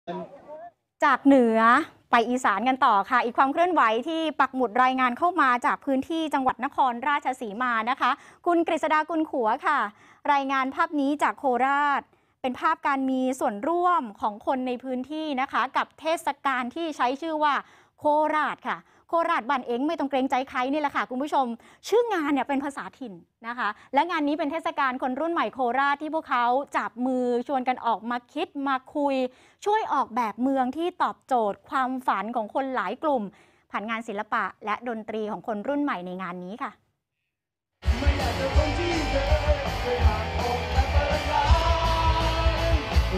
จากเหนือไปอีสานกันต่อค่ะอีกความเคลื่อนไหวที่ปักหมุดรายงานเข้ามาจากพื้นที่จังหวัดนครราชสีมานะคะคุณกฤษดากุลขัวค่ะรายงานภาพนี้จากโคราชเป็นภาพการมีส่วนร่วมของคนในพื้นที่นะคะกับเทศกาลที่ใช้ชื่อว่าโคราชค่ะโคราชบ้านเอ็งไม่ต้องเกรงใจใครนี่แหละค่ะคุณผู้ชมชื่องานเนี่ยเป็นภาษาถิ่นนะคะและงานนี้เป็นเทศกาลคนรุ่นใหม่โคราชที่พวกเขาจับมือชวนกันออกมาคิดมาคุยช่วยออกแบบเมืองที่ตอบโจทย์ความฝันของคนหลายกลุ่มผ่านงานศิลปะและดนตรีของคนรุ่นใหม่ในงานนี้ค่ะไม่อยากจะคนที่เดินไปหาของและเปิดร้าน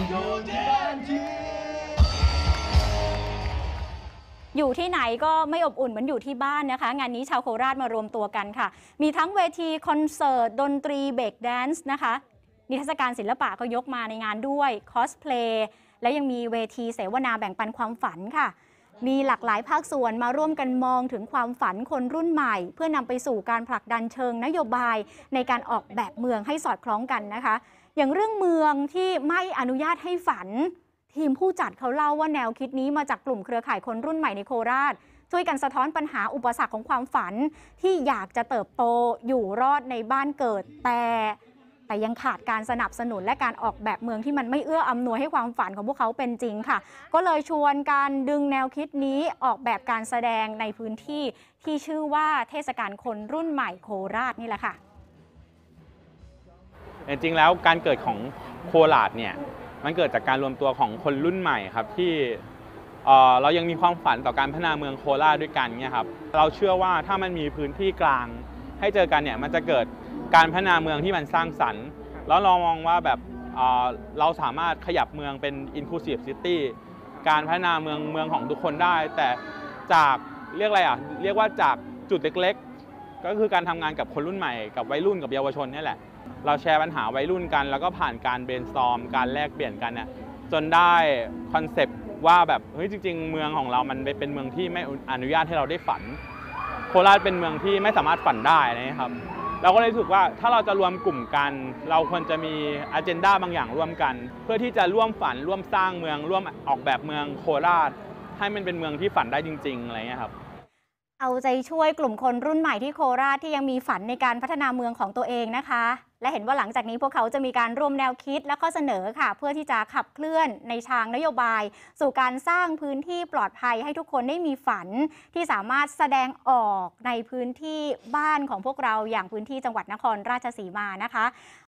อยู่ที่ไหนก็ไม่อบอุ่นเหมือนอยู่ที่บ้านนะคะงานนี้ชาวโคราชมารวมตัวกันค่ะมีทั้งเวทีคอนเสิร์ตดนตรีเบรกแดนซ์นะคะนิทรรศการศิลปะก็ยกมาในงานด้วยคอสเพลย์และยังมีเวทีเสวนาแบ่งปันความฝันค่ะมีหลากหลายภาคส่วนมาร่วมกันมองถึงความฝันคนรุ่นใหม่เพื่อนำไปสู่การผลักดันเชิงนโยบายในการออกแบบเมืองให้สอดคล้องกันนะคะอย่างเรื่องเมืองที่ไม่อนุญาตให้ฝันทีมผู้จัดเขาเล่าว่าแนวคิดนี้มาจากกลุ่มเครือข่ายคนรุ่นใหม่ในโคราชช่วยกันสะท้อนปัญหาอุปสรรคของความฝันที่อยากจะเติบโตอยู่รอดในบ้านเกิดแต่ยังขาดการสนับสนุนและการออกแบบเมืองที่มันไม่เอื้ออำนวยให้ความฝันของพวกเขาเป็นจริงค่ะก็เลยชวนการดึงแนวคิดนี้ออกแบบการแสดงในพื้นที่ที่ชื่อว่าเทศกาลคนรุ่นใหม่โคราชนี่แหละค่ะจริงๆแล้วการเกิดของโคราชเนี่ยมันเกิดจากการรวมตัวของคนรุ่นใหม่ครับที่เรายังมีความฝันต่อการพัฒนาเมืองโคราชด้วยกันเนี่ยครับเราเชื่อว่าถ้ามันมีพื้นที่กลางให้เจอกันเนี่ยมันจะเกิดการพัฒนาเมืองที่มันสร้างสรรค์แล้วเรามองว่าแบบเราสามารถขยับเมืองเป็น inclusive city การพัฒนาเมืองของทุกคนได้แต่จากเรียกว่าจากจุดเล็กๆก็คือการทำงานกับคนรุ่นใหม่กับวัยรุ่นกับเยาวชนนี่แหละเราแชร์ปัญหาวัยรุ่นกันแล้วก็ผ่านการ brainstorm การแลกเปลี่ยนกันเนี่ยจนได้คอนเซปต์ว่าแบบเฮ้ยจริงๆเมืองของเรามันเป็นเมืองที่ไม่อนุญาตให้เราได้ฝันโคราชเป็นเมืองที่ไม่สามารถฝันได้นะครับเราก็เลยรู้สึกว่าถ้าเราจะรวมกลุ่มกันเราควรจะมีอเจนดาบางอย่างร่วมกันเพื่อที่จะร่วมฝันร่วมสร้างเมืองร่วมออกแบบเมืองโคราชให้มันเป็นเมืองที่ฝันได้จริงๆอะไรเงี้ยครับเอาใจช่วยกลุ่มคนรุ่นใหม่ที่โคราชที่ยังมีฝันในการพัฒนาเมืองของตัวเองนะคะและเห็นว่าหลังจากนี้พวกเขาจะมีการร่วมแนวคิดและข้อเสนอค่ะเพื่อที่จะขับเคลื่อนในทางนโยบายสู่การสร้างพื้นที่ปลอดภัยให้ทุกคนได้มีฝันที่สามารถแสดงออกในพื้นที่บ้านของพวกเราอย่างพื้นที่จังหวัดนครราชสีมานะคะ